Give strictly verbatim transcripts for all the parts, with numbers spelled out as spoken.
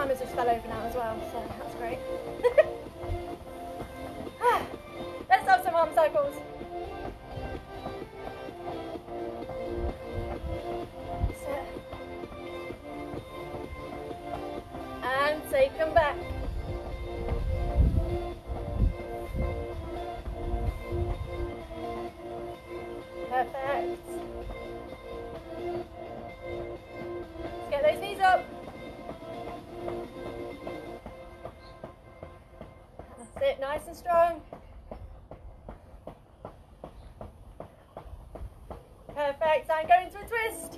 timers just fell over now as well, so that's great. Let's have some arm circles. Sit. And take them back. Perfect. Let's get those knees up. That's it, nice and strong. Perfect, and go into a twist.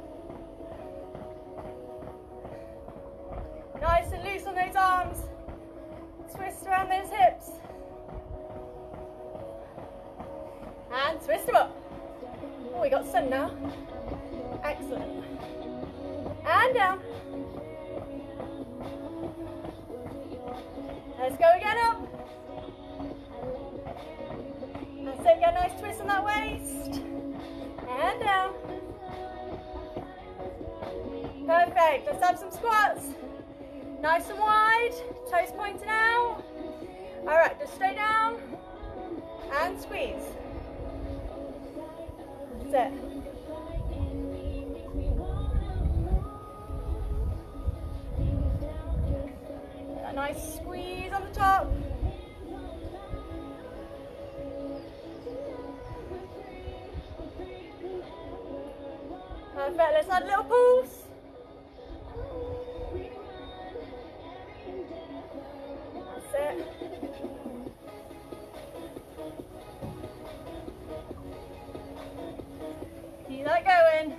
Nice and loose on those arms. Twist around those hips. And twist them up. Oh, we got sun now. Excellent. And down. Let's go again up. That's it, get a nice twist on that waist. And down. Perfect, let's have some squats. Nice and wide, toes pointing out. All right, just straight down and squeeze. That's it. A nice squeeze on the top. Perfect, let's add a little pulse. That's it. Keep that going.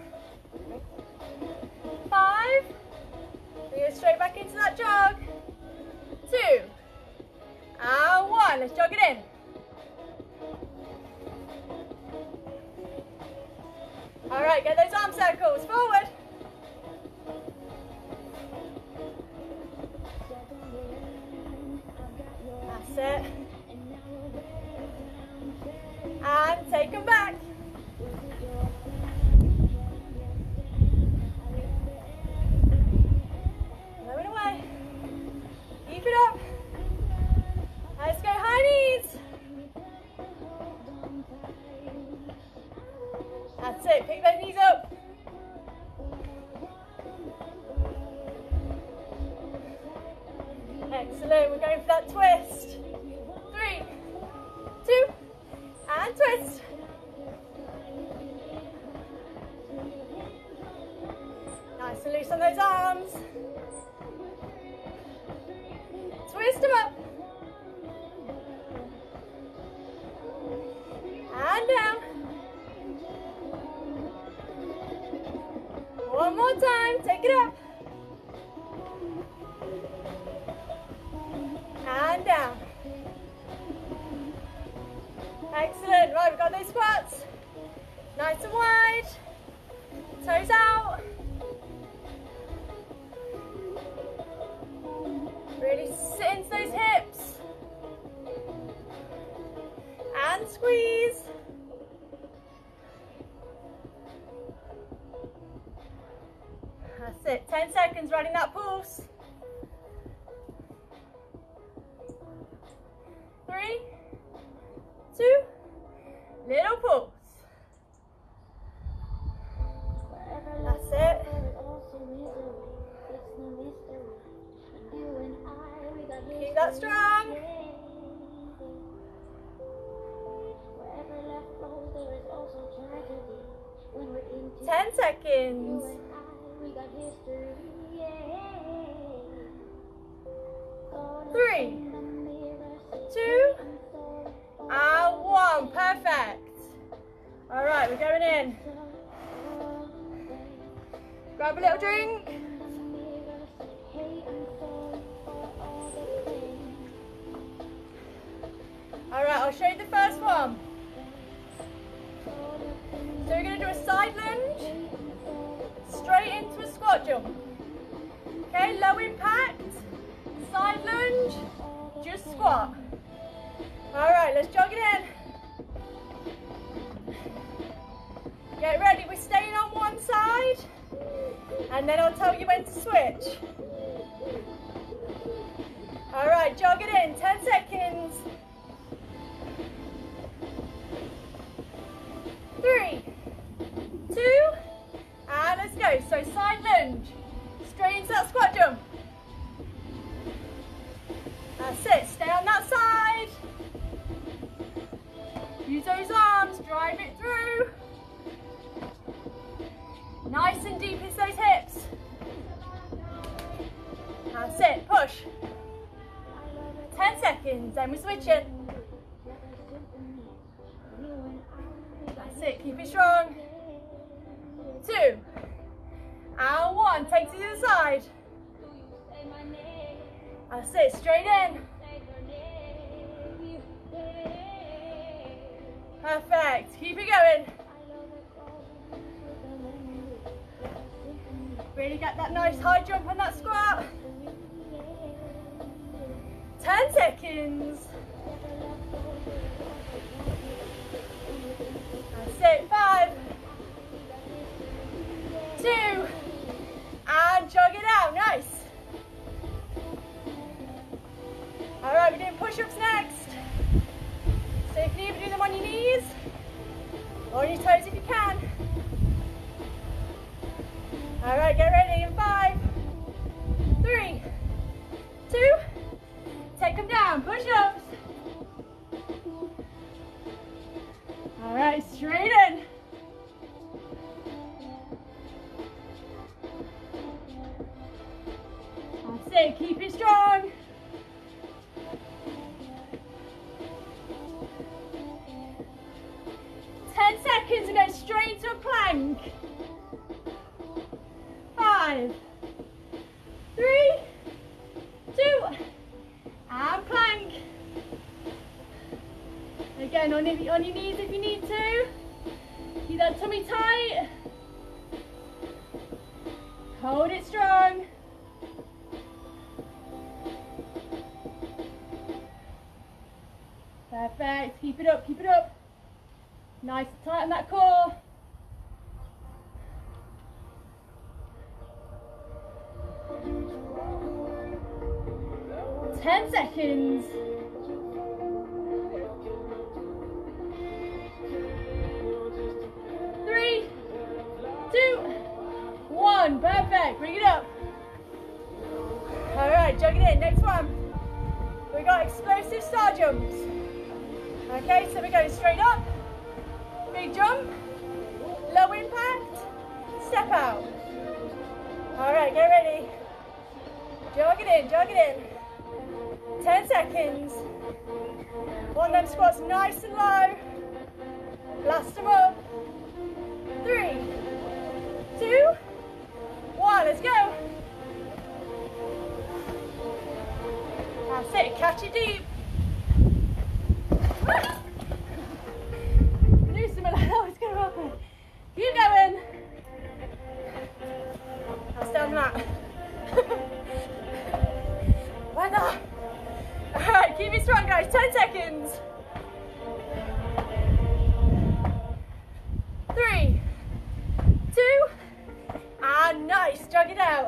Five. We go straight back into that jog. Two. And one. Let's jog it in. All right, get those arm circles forward. That's it. And take them back. Lower it away. Keep it up. Let's go high knees. That's it, pick those knees up. Excellent, we're going for that twist. Three, two, and twist. Nice and loose on those arms. Twist them up. And down. One more time, take it up. And down. Excellent, right, we've got those squats. Nice and wide. Toes out. Really sit into those hips. And squeeze. That's it, ten seconds running that pulse. Three, two, little pulse. That's it. Keep that strong. ten seconds. Three, two, and one. Perfect. All right, we're going in. Grab a little drink. All right, I'll show you the first one. So we're going to do a side lunge, straight into a squat jump. Okay, low impact, side lunge, just squat. All right, let's jog it in. Get ready, we're staying on one side, and then I'll tell you when to switch. All right, jog it in, ten seconds. Three, two, and let's go. So side lunge, straight into that squat jump. That's it, stay on that side. Use those arms, drive it through. Nice and deep into those hips. That's it, push. ten seconds, then we switch it. That's it, keep it strong. Two, and one, take to the other side. That's it, straight in. Perfect, keep it going. Really get that nice high jump on that squat. ten seconds. That's it, five, two, and jog it out, nice. All right, we're doing push-ups next. So you can either do them on your knees or on your toes if you can. All right, get ready in five, three, two, take them down, push-ups. All right, straight in. That's it, keep it strong. ten seconds and go straight into a plank. Five, three, two, and plank. Again, on your, on your knees if you need to. Keep that tummy tight. Hold it strong. Perfect, keep it up, keep it up. Nice and tight on that core. ten seconds. Three, two, one. Perfect. Bring it up. All right, jog it in. Next one. We got explosive star jumps. Okay, so we're going straight up. Big jump. Low impact. Step out. All right, get ready. Jog it in, jog it in. ten seconds. Want them squats nice and low. Blast them up. Three, two, one. Let's go. That's it. Catch it deep. Knew something like that was going to happen. Keep going. I'll stay on that. Weather. Alright, keep it strong guys, ten seconds. Three, two, and nice, jog it out.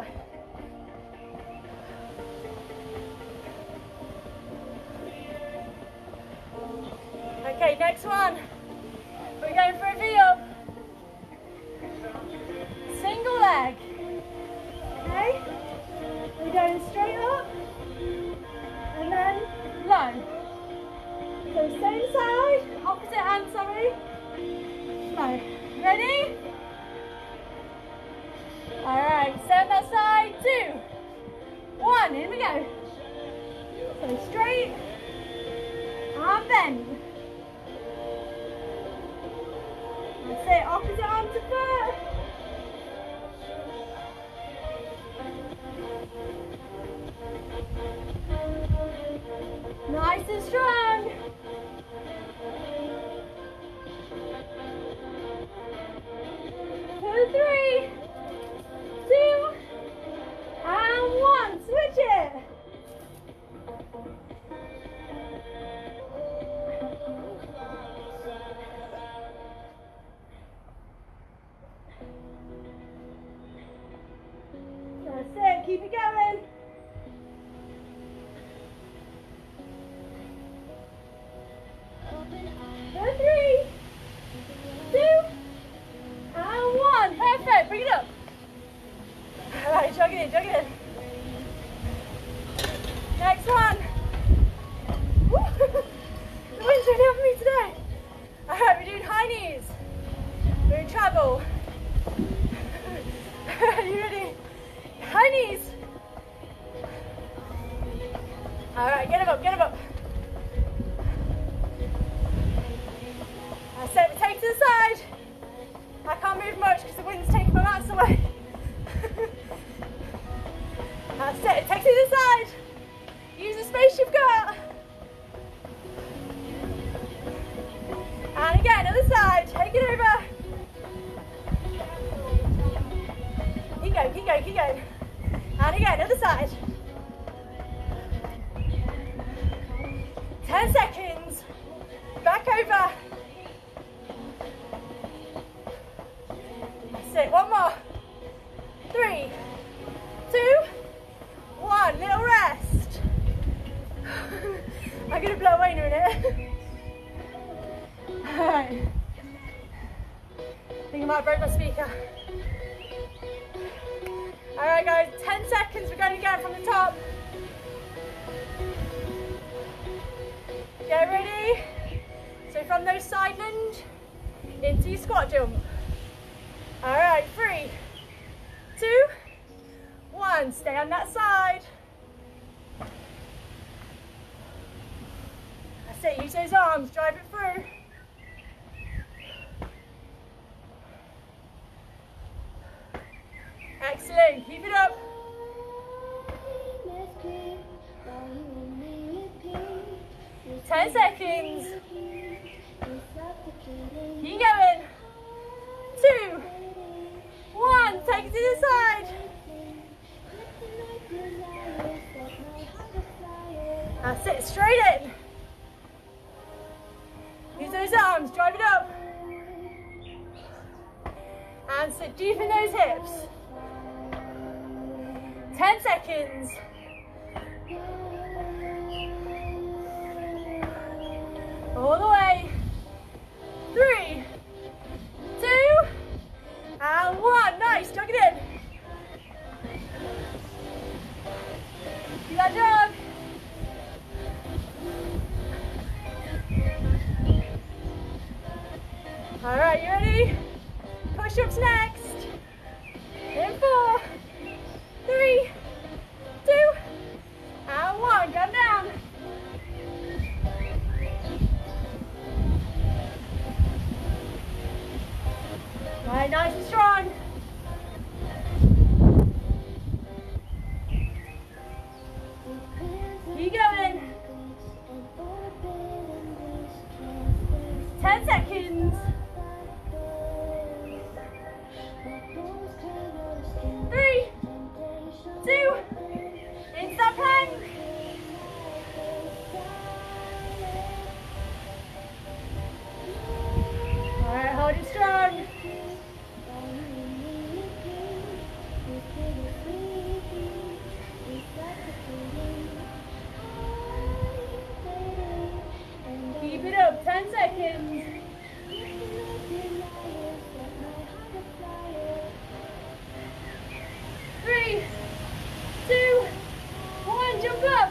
Okay, next one. We're going for a V-up. Single leg. Okay? We're going straight up and then low. So same side, opposite hand, sorry. Low. Ready? Alright, stay on that side. Two, one, here we go. So straight and bend. That's it, opposite arm to foot. Nice and strong. Two, three, two, and one. Switch it. That's it, keep it going. All right, get him up, get him up. I said, take to the side. I can't move much because the wind's taking my mats away. That's it, take to the side. Use the space you've got. And again, other side, take it over. Keep going, keep going, keep going. And again, other side. ten seconds. Back over. That's it, one more. Three, two, one, little rest. I'm gonna blow away in a minute. Alright. I think I might have broke my speaker. Alright guys, ten seconds, we're going again from the top. Get ready. So from those side lunge into your squat jump. Alright, three, two, one. Stay on that side. That's it, use those arms, drive it through. Excellent, keep it up. ten seconds. Keep going. Two, one, take it to the side. That's it, straight in. Use those arms, drive it up. And sit deep in those hips. ten seconds. All the way. Three, two, and one. Nice, jog it in. Do that jog. All right, you ready? Push-ups next. In four, three, two, and one. Come down. Right, nice and strong. Keep going. ten seconds. Three, two, into that plank. All right, hold it strong. Keep it up, ten seconds. Three, two, one, jump up.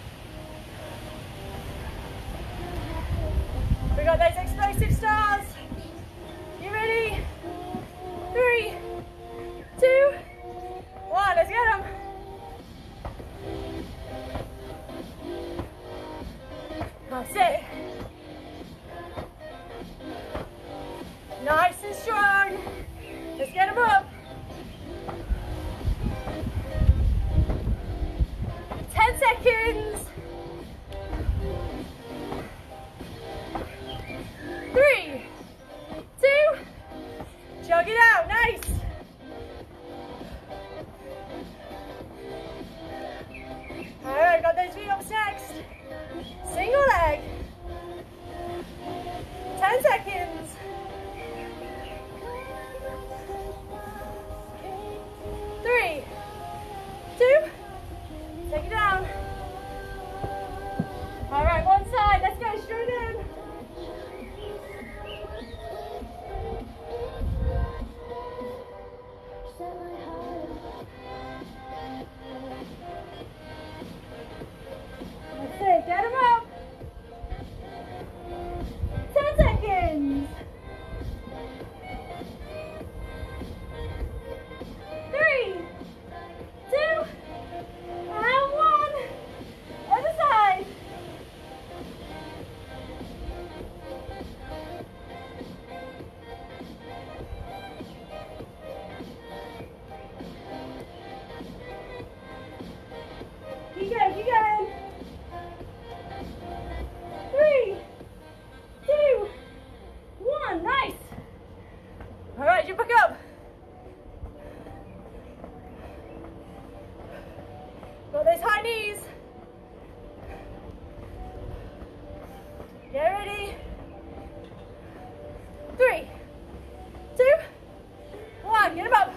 We got those explosive stars. You ready? Three, two, one, let's get them. That's it. Nice and strong. Let's get them up. ten seconds. Three, two, jog it out, nice. All right, got those V-ups next. Single leg. ten seconds. Three, two, take it down. Got those high knees. Get ready. Three, two, one. Get them up.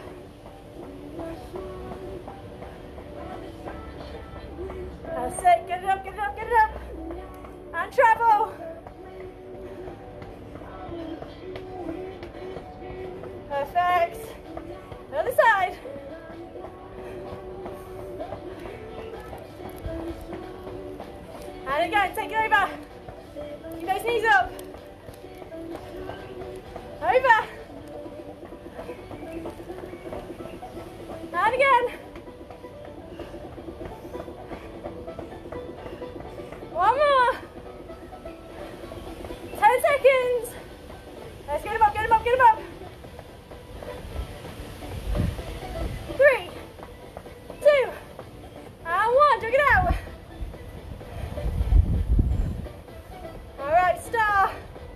That's it. Get it up, get it up, get it up. And travel. Perfect. Other side. And again, take it over. Keep those knees up. Over. And again. One more. Ten seconds. Let's get them up, get them up, get them up. Three, two, and one. Jog it out. All right, star.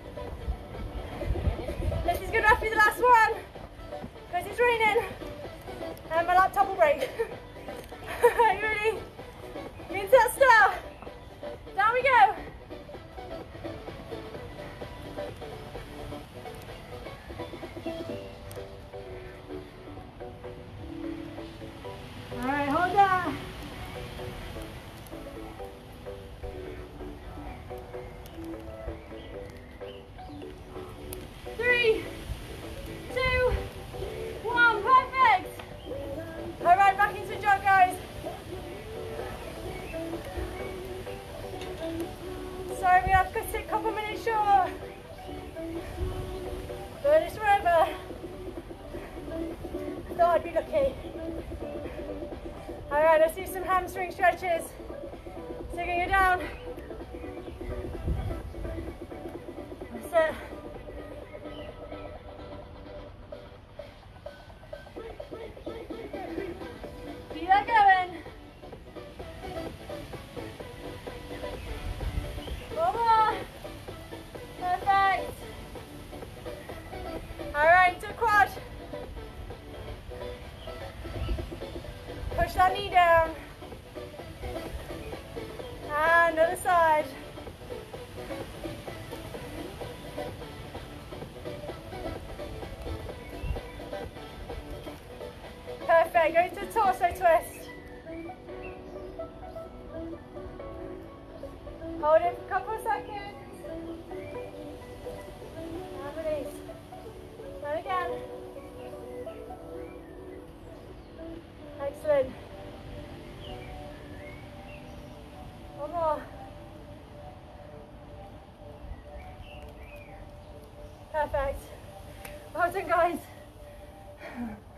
This is good enough for the last one because it's raining and my laptop will break. Are you ready? Into that star. Down we go. All right, hold that. Three, two, one, perfect. All right, back into the jog, guys. Sorry, we have to cut it a couple minutes short. But it's forever. I thought I'd be lucky. All right, let's do some hamstring stretches. Taking it down. That's it. Keep that going. One more. Perfect. All right, to quad. Push that knee down. And other side. Perfect. Go to the torso twist. Hold it for a couple of seconds. And release. And again. Excellent. One more. Perfect. Well done, guys.